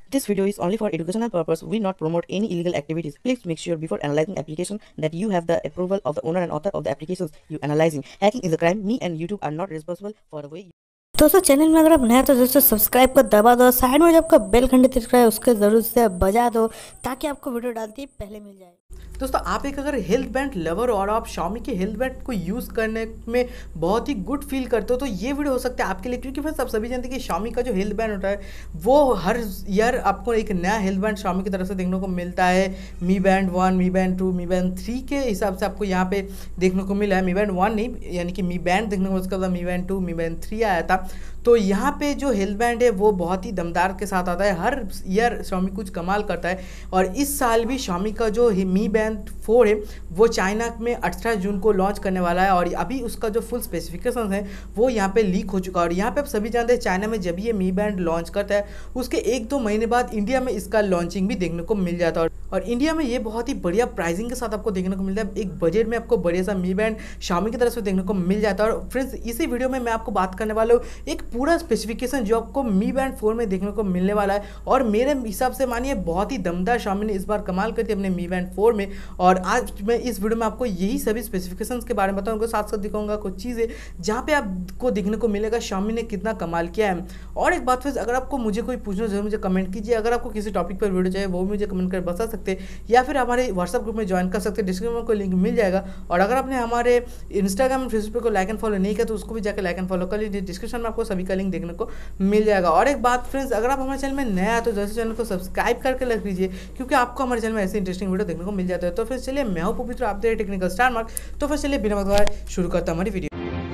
This video is only for educational purpose. We not promote any illegal activities. Please make sure before analyzing application that you have the approval of the owner and author of the applications you analyzing. Hacking is a crime. Me and YouTube are not responsible for the way. दोस्तों channel में अगर आप नए हैं तो दोस्तों subscribe को दबा दो, साइड में जो आपका बेल घंटी दिख रहा है उसके ज़रूर से बजा दो ताकि आपको वीडियो डालते ही पहले मिल जाए। दोस्तों आप एक अगर हेल्थ बैंड लवर और आप Xiaomi के हेल्थ बैंड को यूज़ करने में बहुत ही गुड फील करते हो तो ये वीडियो हो सकता है आपके लिए, क्योंकि फिर आप सभी जानते हैं कि Xiaomi का जो हेल्थ बैंड होता है वो हर ईयर आपको एक नया हेल्थ बैंड Xiaomi की तरफ से देखने को मिलता है। Mi Band 1, Mi Band 2, Mi Band 3 के हिसाब से आपको यहाँ पे देखने को मिला है। Mi Band 1 नहीं, यानी कि Mi Band देखने को उसका Mi Band 2, Mi Band 3 आया था। तो यहाँ पे जो हेल्थ बैंड है वो बहुत ही दमदार के साथ आता है। हर ईयर Xiaomi कुछ कमाल करता है और इस साल भी Xiaomi का जो Mi Band 4 है वो चाइना में 18 जून को लॉन्च करने वाला है और अभी उसका जो फुल स्पेसिफिकेशन है वो यहाँ पे लीक हो चुका है। और यहाँ पे आप सभी जानते हैं चाइना में जब ये Mi Band लॉन्च करता है उसके 1-2 महीने बाद इंडिया में इसका लॉन्चिंग भी देखने को मिल जाता है और इंडिया में ये बहुत ही बढ़िया प्राइसिंग के साथ आपको देखने को मिलता है। एक बजट में आपको बढ़िया सा Mi Band Xiaomi की तरफ से देखने को मिल जाता है। और फ्रेंड्स इसी वीडियो में मैं आपको बात करने वाला हूँ एक पूरा स्पेसिफिकेशन जो आपको Mi Band 4 में देखने को मिलने वाला है और मेरे हिसाब से मानिए बहुत ही दमदार Xiaomi ने इस बार कमाल करती है अपने Mi Band 4 में। और आज मैं इस वीडियो में आपको यही सभी स्पेसिफिकेशंस के बारे में बताऊंगा, साथ साथ दिखाऊंगा कुछ चीज़ें जहाँ पे आपको देखने को मिलेगा Xiaomi ने कितना कमाल किया है। और एक बात फिर अगर आपको मुझे कोई पूछना जरूर मुझे कमेंट कीजिए। अगर आपको किसी टॉपिक पर वीडियो चाहिए वो मुझे कमेंट कर बता सकते हैं या फिर हमारे व्हाट्सअप ग्रुप में ज्वाइन कर सकते हैं, डिस्क्रिप्शन में कोई लिंक मिल जाएगा। और अगर आपने हमारे इंस्टाग्राम फेसबुक को लाइक एंड फॉलो नहीं किया तो उसको भी जाकर लाइक एंड फॉलो कर लीजिए, डिस्क्रिप्शन में आपको सभी का लिंक देखने को मिल जाएगा। और एक बात फ्रेंड्स, अगर आप हमारे चैनल में नया है तो जैसे चैनल को सब्सक्राइब करके रख लीजिए क्योंकि आपको हमारे चैनल में ऐसे इंटरेस्टिंग वीडियो देखने को मिल जाता है। तो फिर चलिए मैं हूं पवित्र, आप देख टेक्निकल स्टार मार्क। तो फिर चलिए बिना वक्त गवाए शुरू करता हमारी वीडियो।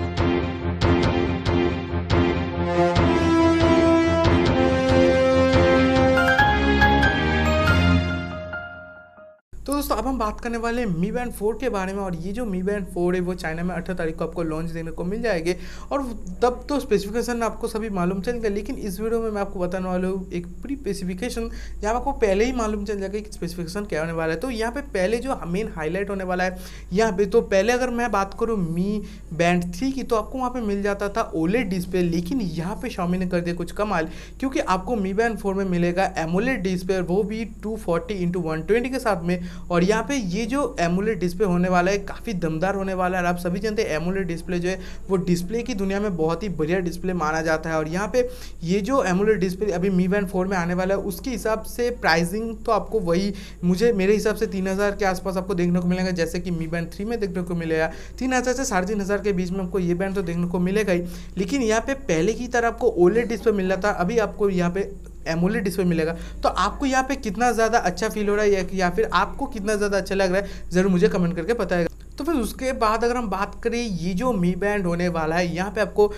तो दोस्तों अब हम बात करने वाले हैं Mi Band 4 के बारे में। और ये जो Mi Band 4 है वो चाइना में 18 तारीख को आपको लॉन्च देने को मिल जाएंगे और तब तो स्पेसिफिकेशन आपको सभी मालूम चल जाएगा। लेकिन इस वीडियो में मैं आपको बताने वाला हूँ एक प्री स्पेसिफिकेशन जहाँ आपको पहले ही मालूम चल जाएगा कि स्पेसिफिकेशन क्या होने वाला है। तो यहाँ पे पहले जो मेन हाईलाइट होने वाला है यहाँ पे, तो पहले अगर मैं बात करूँ Mi Band 3 की तो आपको वहाँ पे मिल जाता था OLED डिस्प्ले, लेकिन यहाँ पे Xiaomi ने कर दिया कुछ कमाल क्योंकि आपको Mi Band 4 में मिलेगा AMOLED डिस्प्ले, वो भी 240x120 के साथ में। और यहाँ पे ये जो AMOLED डिस्प्ले होने वाला है काफ़ी दमदार होने वाला है। और आप सभी जानते हैं AMOLED डिस्प्ले जो है वो डिस्प्ले की दुनिया में बहुत ही बढ़िया डिस्प्ले माना जाता है। और यहाँ पे ये जो AMOLED डिस्प्ले अभी Mi Band 4 में आने वाला है उसके हिसाब से प्राइसिंग तो आपको वही मेरे हिसाब से 3000 के आसपास आपको देखने को मिलेगा, जैसे कि Mi Band 3 में देखने को मिलेगा 3000 से 3500 के बीच में आपको ये बैंड तो देखने को मिलेगा ही। लेकिन यहाँ पे पहले की तरह आपको OLED डिस्प्ले मिल रहा था, अभी आपको यहाँ पे AMOLED डिस्प्ले मिलेगा। तो आपको यहाँ पे कितना ज़्यादा अच्छा फील हो रहा है या फिर आपको कितना ज़्यादा अच्छा लग रहा है ज़रूर मुझे कमेंट करके बताएगा। तो फिर उसके बाद अगर हम बात करें ये जो Mi Band होने वाला है यहाँ पे आपको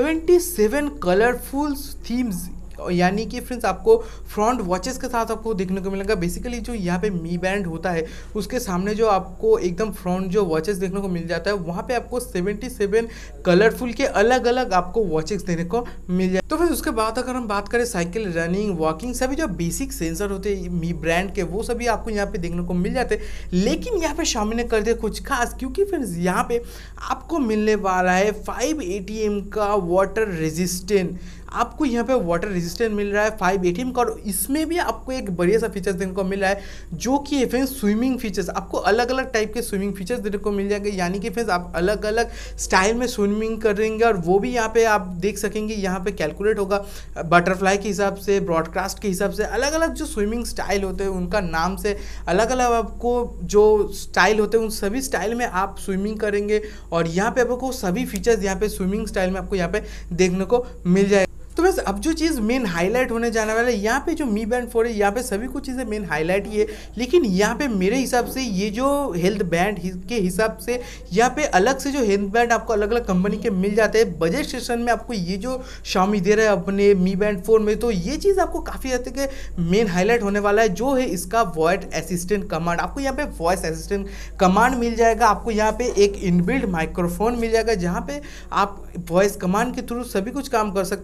77 कलरफुल थीम्स यानी कि फ्रेंड्स आपको फ्रंट वॉचेस के साथ आपको देखने को मिलेगा। बेसिकली जो यहाँ पे Mi Band होता है उसके सामने जो आपको एकदम फ्रंट जो वॉचेस देखने को मिल जाता है वहाँ पे आपको 77 कलरफुल के अलग अलग आपको वॉचेस देखने को मिल जाए। तो फिर उसके बाद अगर हम बात करें साइकिल, रनिंग, वॉकिंग, सभी जो बेसिक सेंसर होते हैं Mi Band के वो सभी आपको यहाँ पे देखने को मिल जाते हैं। लेकिन यहाँ पे Xiaomi ने कर दिया कुछ खास क्योंकि फ्रेंड्स यहाँ पे आपको मिलने वाला है 5 ATM का वाटर रेजिस्टेंट, आपको यहाँ पे वाटर रेजिस्टेंट मिल रहा है 5 ATM का। और इसमें भी आपको एक बढ़िया सा फीचर्स देखने को मिल रहा है जो कि फ्रेंड्स स्विमिंग फीचर्स, आपको अलग अलग टाइप के स्विमिंग फीचर्स देखने को मिल जाएंगे। यानी कि फ्रेंड्स आप अलग अलग स्टाइल में स्विमिंग करेंगे और वो भी यहाँ पे आप देख सकेंगे। यहाँ पे कैलकुलेट होगा बटरफ्लाई के हिसाब से, ब्रॉडकास्ट के हिसाब से, अलग अलग जो स्विमिंग स्टाइल होते हैं उनका नाम से अलग अलग आपको जो स्टाइल होते हैं उन सभी स्टाइल में आप स्विमिंग करेंगे। और यहाँ पे आपको सभी फीचर्स यहाँ पे स्विमिंग स्टाइल में आपको यहाँ पे देखने को मिल जाएगा। तो बस अब जो चीज़ मेन हाईलाइट होने जाने वाला है यहाँ पे जो Mi Band 4 है यहाँ पे सभी कुछ चीज़ें मेन हाईलाइट ही है। लेकिन यहाँ पे मेरे हिसाब से ये जो हेल्थ बैंड के हिसाब से यहाँ पे अलग से जो हेल्थ बैंड आपको अलग अलग कंपनी के मिल जाते हैं बजट सेशन में आपको ये जो Xiaomi दे रहा है अपने Mi Band 4 में, तो ये चीज़ आपको काफ़ी हद तक मेन हाईलाइट होने वाला है जो है इसका वॉइस असिस्टेंट कमांड। आपको यहाँ पे वॉइस असिस्टेंट कमांड मिल जाएगा, आपको यहाँ पे एक इनबिल्ट माइक्रोफोन मिल जाएगा जहाँ पे आप वॉइस कमांड के थ्रू सभी कुछ काम कर सकते हो। और यहाँ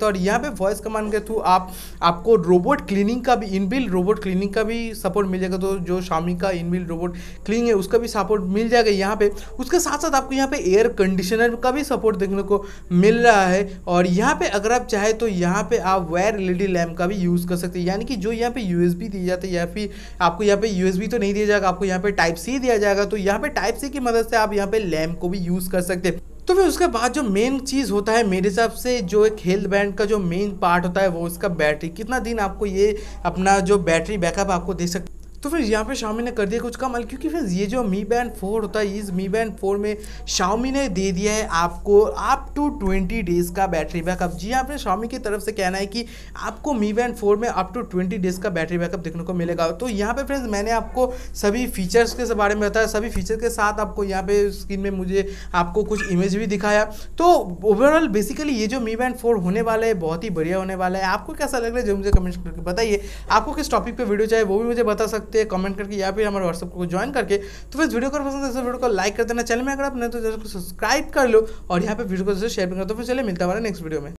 पे वॉइस कमांड के थ्रू आपको रोबोट क्लीनिंग का भी, इनबिल्ट रोबोट क्लीनिंग का भी सपोर्ट मिल जाएगा। तो जो Xiaomi का इनबिल्ट रोबोट क्लीनिंग है उसका भी सपोर्ट मिल जाएगा यहाँ पे। उसके साथ साथ आपको यहाँ पे एयर कंडीशनर का भी सपोर्ट देखने को मिल रहा है। और यहाँ पे अगर आप चाहे तो यहाँ पे आप वायर LED लैम्प का भी यूज़ कर सकते हैं, यानी कि जो यहाँ पे USB दिए जाते हैं, या फिर आपको यहाँ पे USB तो नहीं दिया जाएगा, आपको यहाँ पे Type-C दिया जाएगा। तो यहाँ पे Type-C की मदद से आप यहाँ पे लैम्प को भी यूज़ कर सकते हैं। तो फिर उसके बाद जो मेन चीज़ होता है मेरे हिसाब से, जो एक हेल्थ बैंड का जो मेन पार्ट होता है वो उसका बैटरी, कितना दिन आपको ये अपना जो बैटरी बैकअप आपको दे सकते। तो फिर यहाँ पे Xiaomi ने कर दिया कुछ कमाल, क्योंकि फिर ये जो Mi Band 4 होता है, इस Mi Band 4 में Xiaomi ने दे दिया है आपको अप टू 20 डेज़ का बैटरी बैकअप। जी हाँ, पे Xiaomi की तरफ से कहना है कि आपको Mi Band 4 में अप टू 20 डेज़ का बैटरी बैकअप देखने को मिलेगा। तो यहाँ पे फ्रेंड्स मैंने आपको सभी फीचर्स के बारे में बताया, सभी फीचर के साथ आपको यहाँ पे स्क्रीन में मुझे आपको कुछ इमेज भी दिखाया। तो ओवरऑल बेसिकली ये जो Mi Band 4 होने वाला है बहुत ही बढ़िया होने वाला है। आपको कैसा लग रहा है जो मुझे कमेंट करके बताइए। आपको किस टॉपिक पे वीडियो चाहिए वो भी मुझे बता सकते हैं कमेंट करके, या फिर हमारे व्हाट्सएप को ज्वाइन करके। तो फिर वीडियो को पसंद है तो वीडियो को लाइक कर देना, चैनल में अगर आप नहीं तो सब्सक्राइब कर लो, और यहाँ पे वीडियो को शेयर भी कर दो। फिर चलिए मिलता है हमारे नेक्स्ट वीडियो में।